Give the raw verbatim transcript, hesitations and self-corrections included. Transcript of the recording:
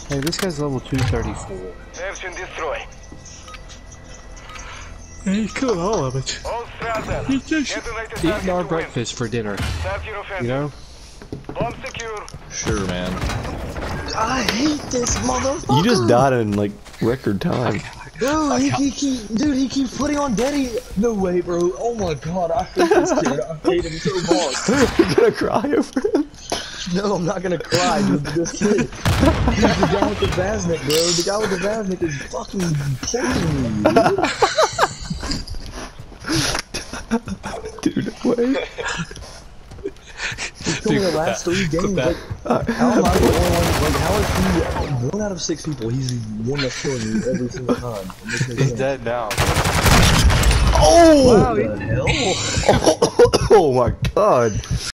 Hey, this guy's level two thirty-four. Search and destroy. He killed all of it. All strata. He's just eating our breakfast for dinner. Start your offensive. You know? Bomb secure. Sure, man. I hate this motherfucker. You just died in like record time. Bro, he, he keep, dude, he keeps putting on Daddy. No way, bro. Oh my god, I hate this kid. I hate him so much. You're gonna cry over him? No, I'm not gonna cry, dude. This kid. He's the guy with the Vaznik, bro. The guy with the Vaznik is fucking poisoning me, dude. Dude, wait. He's told me the last three games, like, uh, how am I the only one, like, how is he, one out of six people, he's the one that's killing me every single time. He's dead now. Oh! Wow, what the hell? Oh, oh my god.